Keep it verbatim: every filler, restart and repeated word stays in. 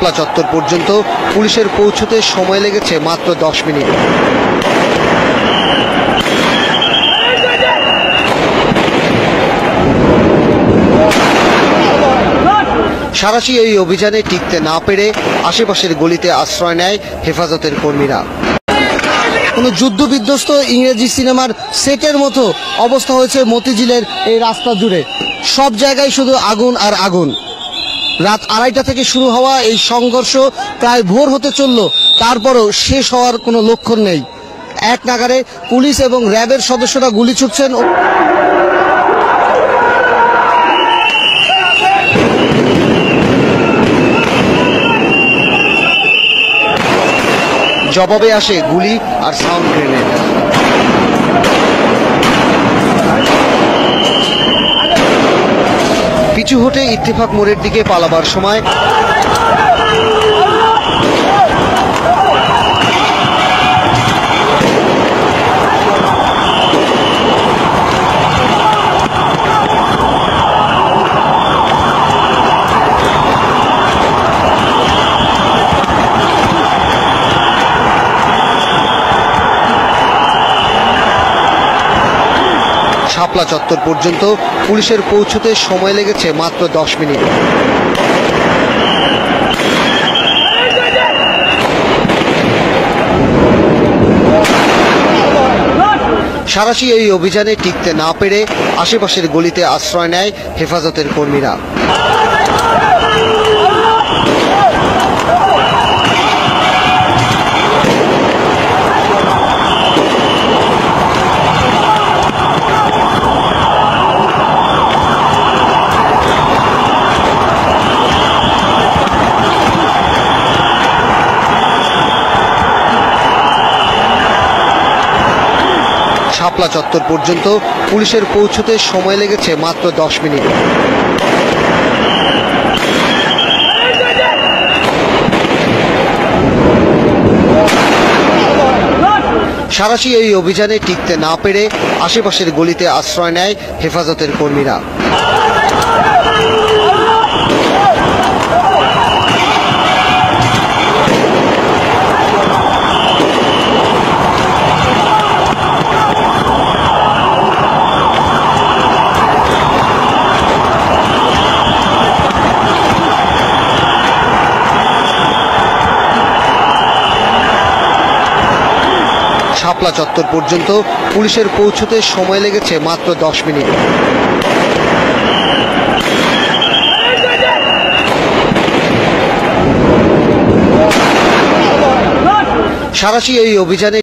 শাপলা চত্বর পর্যন্ত পুলিশের পৌঁছতে সময় লেগেছে মাত্র দশ মিনিট। সাঁড়াশি এই অভিযানে টিকতে না পেরে আশেপাশের গলিতে আশ্রয় নেয় হেফাজতের কর্মীরা। কোনো যুদ্ধ বিধ্বস্ত ইংরেজি সিনেমার সেটের মতো অবস্থা হয়েছে মতিঝিলের এই রাস্তা জুড়ে। সব জায়গায় শুধু আগুন আর আগুন। রাত আড়াইটা থেকে শুরু হওয়া এই সংঘর্ষ প্রায় ভোর হতে চলল, তারপরও শেষ হওয়ার কোনো লক্ষণ নেই। এক নাগারে পুলিশ এবং র্যাবের সদস্যরা গুলি ছুটছেন। জবাবে আসে গুলি আর সাউন্ড গ্রেনেড। পিছু হটে ইত্তেফাক মোড়ের দিকে পালাবার সময় শাপলা চত্বর পর্যন্ত পুলিশের পৌঁছতে সময় লেগেছে মাত্র দশ মিনিট। সাঁড়াশি এই অভিযানে টিকতে না পেরে আশেপাশের গলিতে আশ্রয় নেয় হেফাজতের কর্মীরা। শাপলা চত্বর পর্যন্ত পুলিশের পৌঁছতে সময় লেগেছে মাত্র দশ মিনিট। সাঁড়াশি এই অভিযানে টিকতে না পেরে আশেপাশের গলিতে আশ্রয় নেয় হেফাজতের কর্মীরা। শাপলা চত্বর পর্যন্ত পুলিশের পৌঁছতে সময় লেগেছে মাত্র দশ মিনিট। সাঁড়াশি এই অভিযানে